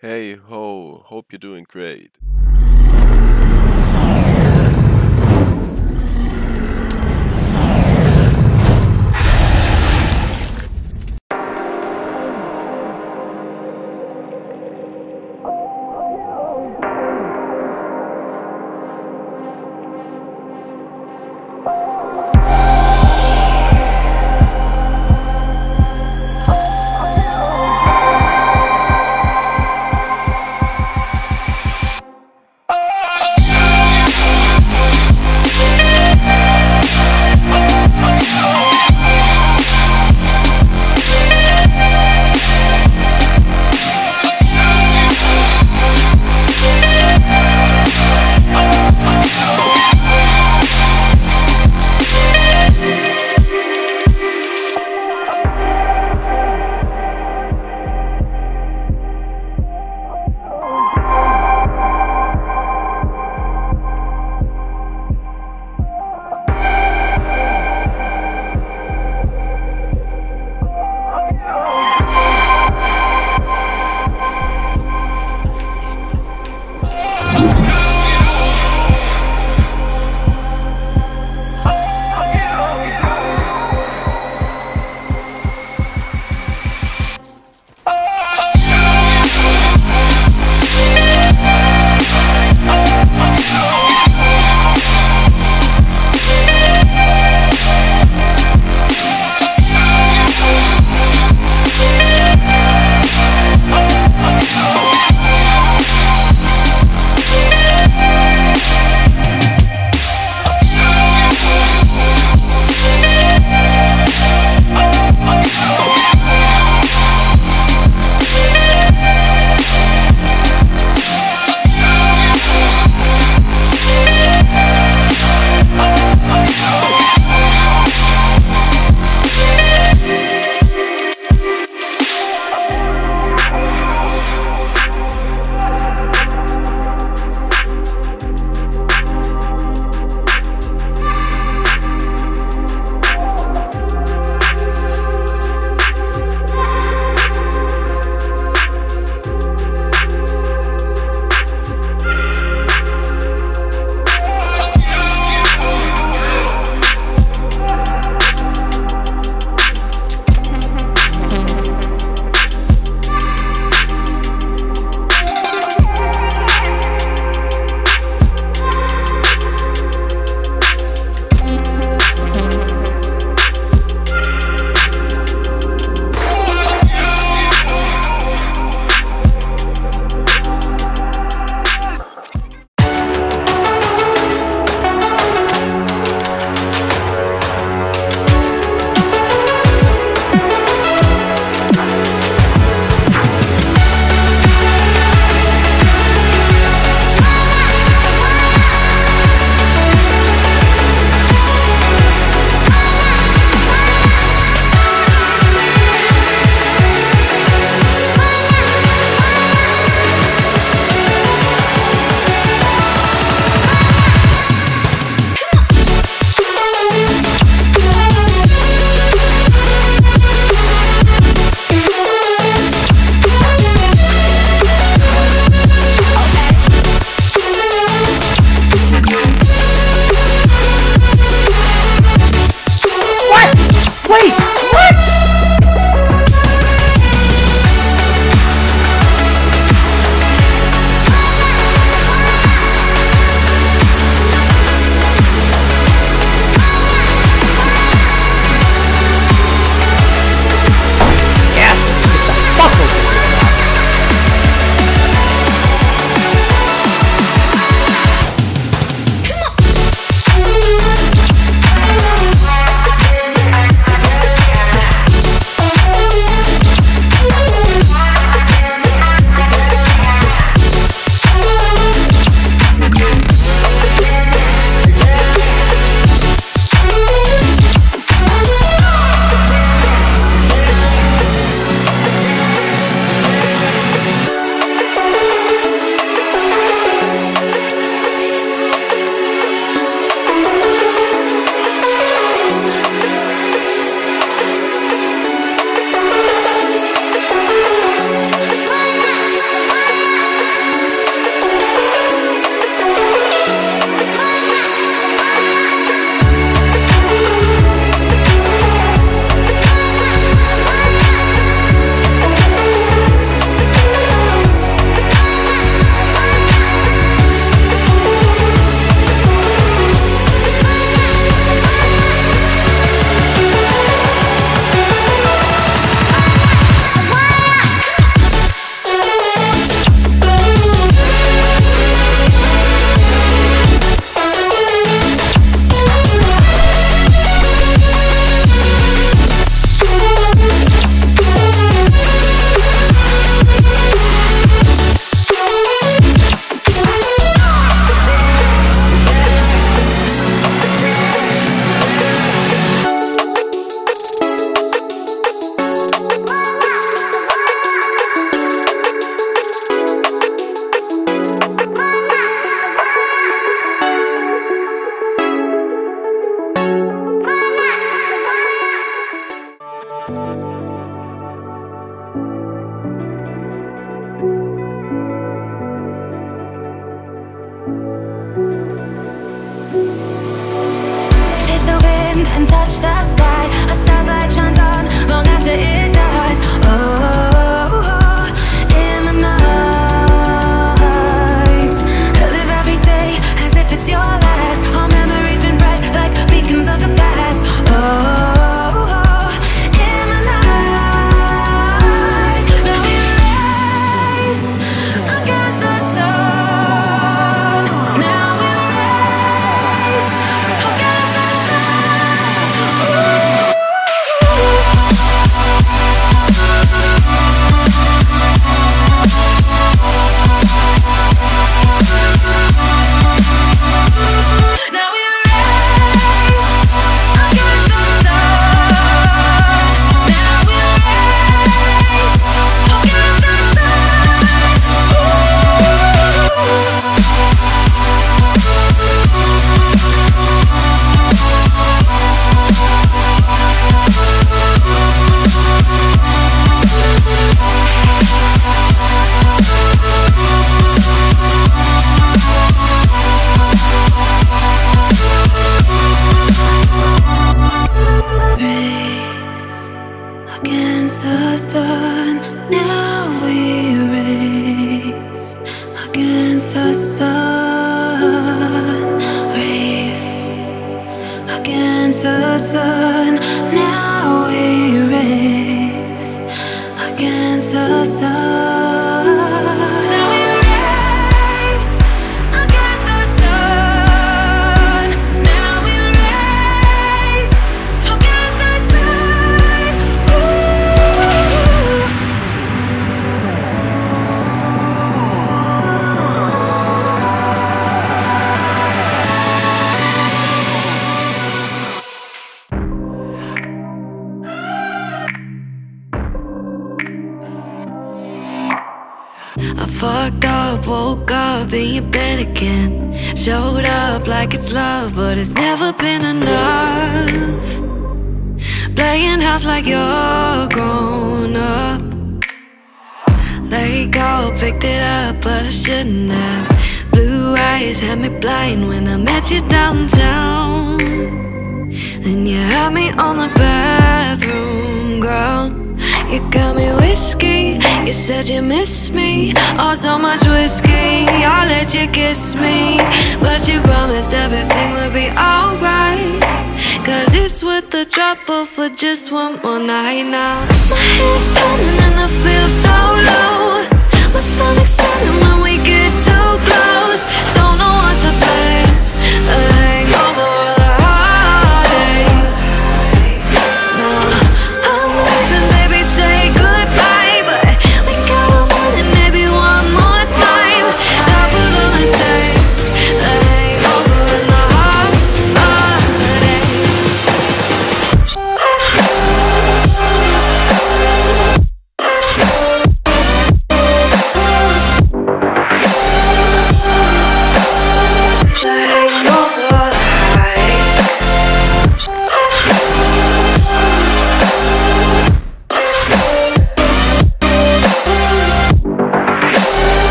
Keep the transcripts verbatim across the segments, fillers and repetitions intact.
Hey ho, hope you're doing great. touch the sky. A star's light shines on long after it dies. Oh, in the nights, I live every day as if it's your last. All memories been bright like beacons of the past. Oh, in the night, now we race against the sun. Now we race against the sun. Ooh. Now we race against the sun. Now we race against the sun. Race against the sun. Now we race against the sun. Race against the sun. Now we race against the sun. Now we race against the sun. Now we race against the sun. Ooh. I fucked up, woke up in your bed again. Showed up like it's love, but it's never been enough. Playing house like you're grown up. Let go, picked it up, but I shouldn't have. Blue eyes had me blind when I met you downtown. Then you had me on the bathroom ground. You got me whiskey, you said you miss me. Oh, so much whiskey, I'll let you kiss me. But you promised everything would be alright. Cause it's worth the trouble for just one more night now. My head's turning and I feel so low. My stomach's turning when we get too close. Don't know what to play, a hangover or the heartache. No, I'm leaving, baby, say goodbye. But we got a morning, maybe one more time. Top of the mistakes, the hangover and the heartache.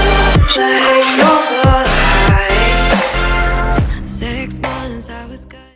Six months I was good.